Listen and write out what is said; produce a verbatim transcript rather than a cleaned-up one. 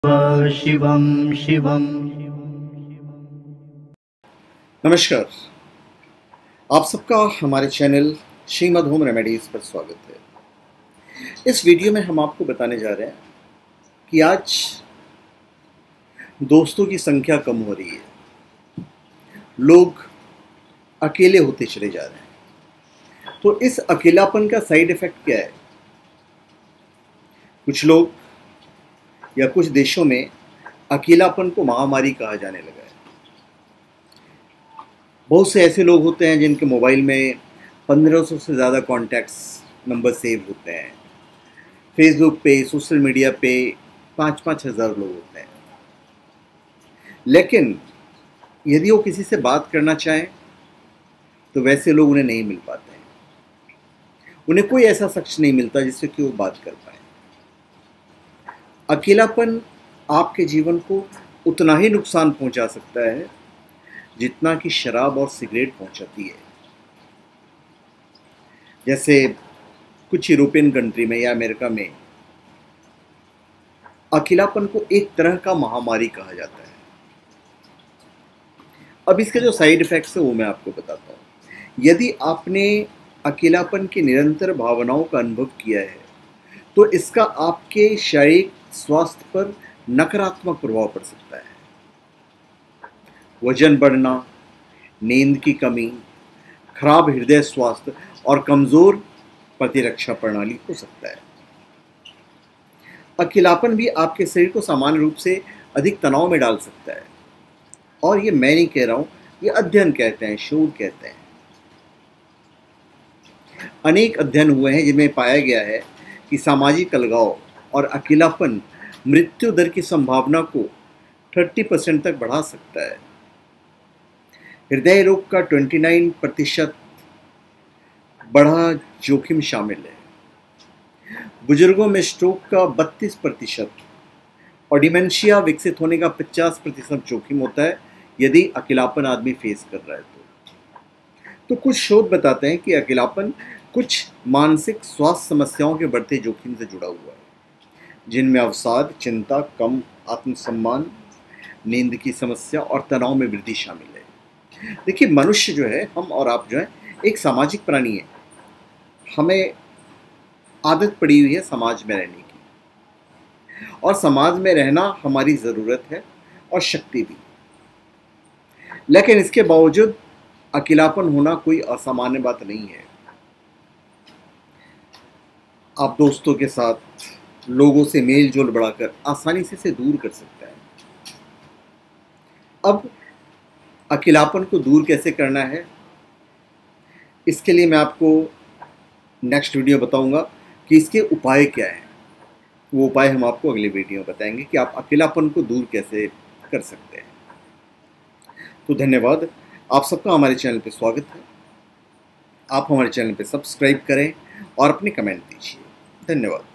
शिवं शिवं। नमस्कार, आप सबका हमारे चैनल श्रीमद होम रेमेडीज़ पर स्वागत है। इस वीडियो में हम आपको बताने जा रहे हैं कि आज दोस्तों की संख्या कम हो रही है, लोग अकेले होते चले जा रहे हैं। तो इस अकेलापन का साइड इफ़ेक्ट क्या है? कुछ लोग या कुछ देशों में अकेलापन को महामारी कहा जाने लगा है। बहुत से ऐसे लोग होते हैं जिनके मोबाइल में पंद्रह सौ से ज़्यादा कॉन्टैक्ट्स नंबर सेव होते हैं। फेसबुक पे, सोशल मीडिया पे पाँच पाँच हज़ार लोग होते हैं। लेकिन यदि वो किसी से बात करना चाहें तो वैसे लोग उन्हें नहीं मिल पाते हैं। उन्हें कोई ऐसा शख्स नहीं मिलता जिससे कि वो बात कर पाए। अकेलापन आपके जीवन को उतना ही नुकसान पहुंचा सकता है जितना कि शराब और सिगरेट पहुंचाती है। जैसे कुछ यूरोपियन कंट्री में या अमेरिका में अकेलापन को एक तरह का महामारी कहा जाता है। अब इसके जो साइड इफ़ेक्ट्स हैं वो मैं आपको बताता हूँ। यदि आपने अकेलापन की निरंतर भावनाओं का अनुभव किया है तो इसका आपके शारीरिक स्वास्थ्य पर नकारात्मक प्रभाव पड़ सकता है। वजन बढ़ना, नींद की कमी, खराब हृदय स्वास्थ्य और कमज़ोर प्रतिरक्षा प्रणाली हो सकता है। अकेलापन भी आपके शरीर को सामान्य रूप से अधिक तनाव में डाल सकता है। और ये मैं नहीं कह रहा हूँ, ये अध्ययन कहते हैं, शोध कहते हैं। अनेक अध्ययन हुए हैं जिनमें पाया गया है कि सामाजिक अलगाव और अकेलापन मृत्यु दर की संभावना को तीस परसेंट तक बढ़ा सकता है। हृदय रोग का उनतीस प्रतिशत बढ़ा जोखिम शामिल है। बुजुर्गों में स्ट्रोक का बत्तीस प्रतिशत और डिमेंशिया विकसित होने का पचास प्रतिशत जोखिम होता है यदि अकेलापन आदमी फेस कर रहा है तो। तो कुछ शोध बताते हैं कि अकेलापन कुछ मानसिक स्वास्थ्य समस्याओं के बढ़ते जोखिम से जुड़ा हुआ है, जिनमें अवसाद, चिंता, कम आत्मसम्मान, नींद की समस्या और तनाव में वृद्धि शामिल है। देखिए, मनुष्य जो है, हम और आप जो है, एक सामाजिक प्राणी है। हमें आदत पड़ी हुई है समाज में रहने की, और समाज में रहना हमारी ज़रूरत है और शक्ति भी। लेकिन इसके बावजूद अकेलापन होना कोई असामान्य बात नहीं है। आप दोस्तों के साथ, लोगों से मेल जोल बढ़ाकर आसानी से इसे दूर कर सकता है। अब अकेलापन को दूर कैसे करना है, इसके लिए मैं आपको नेक्स्ट वीडियो बताऊंगा कि इसके उपाय क्या हैं। वो उपाय हम आपको अगले वीडियो में बताएंगे कि आप अकेलापन को दूर कैसे कर सकते हैं। तो धन्यवाद, आप सबका हमारे चैनल पे स्वागत है। आप हमारे चैनल पे सब्सक्राइब करें और अपने कमेंट दीजिए। धन्यवाद।